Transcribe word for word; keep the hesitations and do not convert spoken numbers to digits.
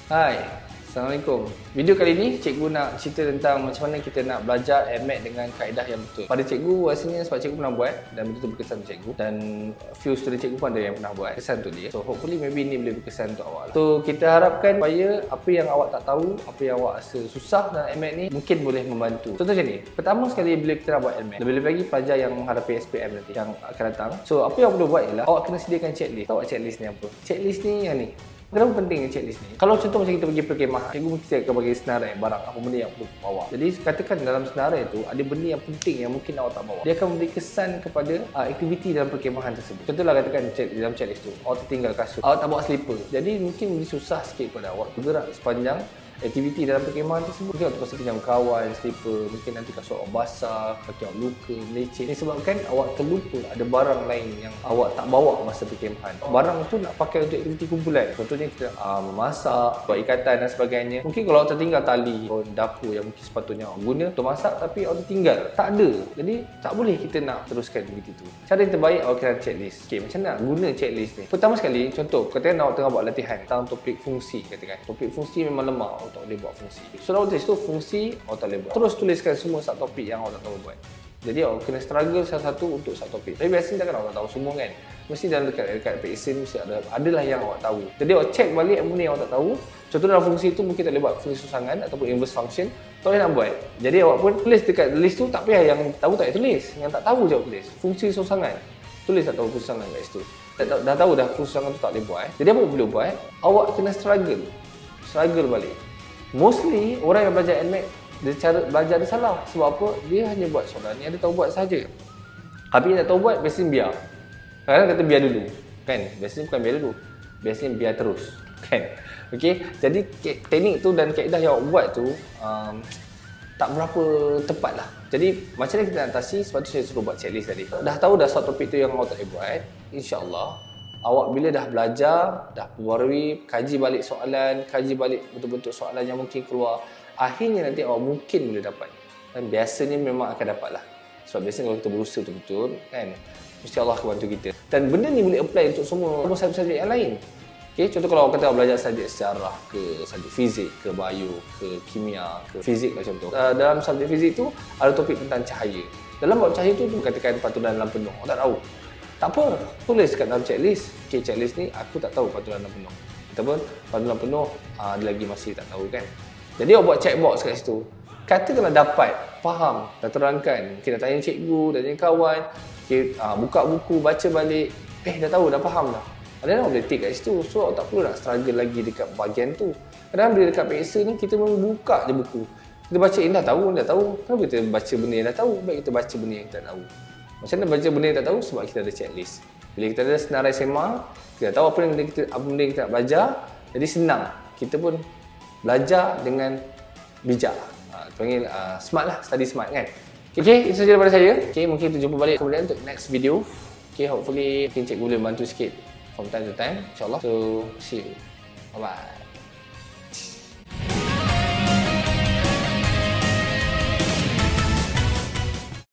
Hai, Assalamualaikum. Video kali ni cikgu nak cerita tentang macam mana kita nak belajar M A T dengan kaedah yang betul. Pada cikgu rasanya sebab cikgu pernah buat dan betul-betul berkesan untuk cikgu, dan few student cikgu pun ada yang pernah buat, kesan untuk dia. So hopefully maybe ni boleh berkesan untuk awak lah. So kita harapkan supaya apa yang awak tak tahu, apa yang awak rasa susah dalam M A T ni mungkin boleh membantu. Contoh macam ni, pertama sekali bila kita nak buat M A T, lebih-lebih lagi pelajar yang menghadapi S P M nanti yang akan datang. So apa yang perlu buat ialah awak kena sediakan checklist. Tahu tak checklist ni apa? Checklist ni yang ni. Kenapa pentingnya checklist ni? Kalau contoh macam kita pergi perkemahan, cikgu mesti akan bagi senarai barang apa benda yang perlu bawa. Jadi katakan dalam senarai tu ada benda yang penting yang mungkin awak tak bawa. Dia akan memberi kesan kepada uh, aktiviti dalam perkemahan tersebut. Contohlah katakan check, dalam checklist tu awak tertinggal kasut, awak tak bawa slipper. Jadi mungkin lebih susah sikit pada awak bergerak sepanjang aktiviti dalam perkemahan tersebut. Mungkin awak terpaksa pinjam kawan, slipper, mungkin nanti kasut awak basah, kaki awak luka, meleceh. Ini sebabkan awak terlupa ada barang lain yang awak tak bawa masa perkemahan. Barang tu nak pakai untuk aktiviti kumpulan. Contohnya kita uh, memasak, buat ikatan dan sebagainya. Mungkin kalau awak tertinggal tali atau dapur yang mungkin sepatutnya awak guna untuk masak tapi awak tertinggal, tak ada. Jadi tak boleh kita nak teruskan aktiviti tu. Cara yang terbaik awak kena checklist. Okey, macam mana guna checklist ni? Pertama sekali, contoh katakan awak tengah buat latihan tentang topik fungsi, katakan. Topik fungsi memang lemah, awak tak boleh buat fungsi. So awak tulis tu fungsi, awak tak boleh buat. Terus tuliskan semua subtopik yang awak tak tahu buat. Jadi awak kena struggle satu-satu untuk subtopik. Tapi biasanya takkan awak tak tahu semua kan. Mesti dalam dekat dekat P S M mesti ada adalah yang awak tahu. Jadi awak check balik apa yang awak tak tahu. Contoh dalam fungsi tu mungkin tak boleh buat fungsi susangan ataupun inverse function, tak boleh nak buat. Jadi awak pun tulis dekat list tu, tak payah yang tahu tak payah tulis. Yang tak tahu je awak tulis. Fungsi susangan. Tulis tak tahu fungsi susangan kat situ. Dah, dah tahu dah fungsi susangan tu tak boleh buat. Eh. Jadi apa yang boleh buat? Awak kena struggle. Struggle balik. Mostly orang yang belajar M A T, dia cara belajar dia salah. Sebab apa? Dia hanya buat soalan yang dia tahu buat saja. Habis yang tak tahu buat, biasanya biar. Kadang-kadang kata biar dulu, kan? Biasanya bukan biar dulu, biasanya biar terus, kan? Okey, jadi teknik tu dan kaedah yang awak buat tu um, tak berapa tepat lah. Jadi macam mana kita nak atasi? Sebab tu saya suruh buat checklist tadi. Dah tahu dah satu topik tu yang awak tak boleh buat, insya-Allah awak bila dah belajar, dah perbarui, kaji balik soalan, kaji balik bentuk-bentuk soalan yang mungkin keluar, akhirnya nanti awak mungkin boleh dapat. Dan biasanya memang akan dapat lah. Sebab biasanya kalau kita berusaha betul-betul, kan, mesti Allah akan bantu kita. Dan benda ni boleh apply untuk semua subjek yang lain. Okay, contoh kalau awak kata awak belajar subjek sejarah ke, subjek fizik ke, bio ke, kimia ke, fizik lah contoh. Uh, dalam subjek fizik tu ada topik tentang cahaya. Dalam bab cahaya tu, tu katakan patulan dalam penuh, awak tak tahu. Tak apa, tulis kat dalam checklist. Okay, checklist ni aku tak tahu patulan dalam penuh. Ataupun patulan penuh, uh, ada lagi masih tak tahu kan. Jadi awak buat checkbox kat situ. Katakanlah dapat, faham, dah terangkan. Mungkin dah tanya cikgu, dah tanya kawan. Okay, uh, buka buku, baca balik. Eh, dah tahu, dah faham dah. Ada orang boleh tick kat situ. So, awak tak perlu nak struggle lagi dekat bahagian tu. Kadang-kadang bila dekat P S A ni, kita memang buka je buku. Kita baca, eh dah tahu, dah tahu. Kenapa kita baca benda yang dah tahu? Baik kita baca benda yang kita tak tahu. Macam mana baca benda yang tak tahu? Sebab kita ada checklist. Bila kita ada senarai sema, kita tahu apa yang kita, apa benda yang kita nak belajar, jadi senang. Kita pun belajar dengan bijak. Ha, panggil uh, smart lah, study smart kan. Okay, itu sahaja daripada saya. Okay, mungkin kita jumpa balik kemudian untuk next video. Okay, hopefully mungkin cikgu boleh bantu sikit from time to time. InsyaAllah. So, see you. Bye-bye.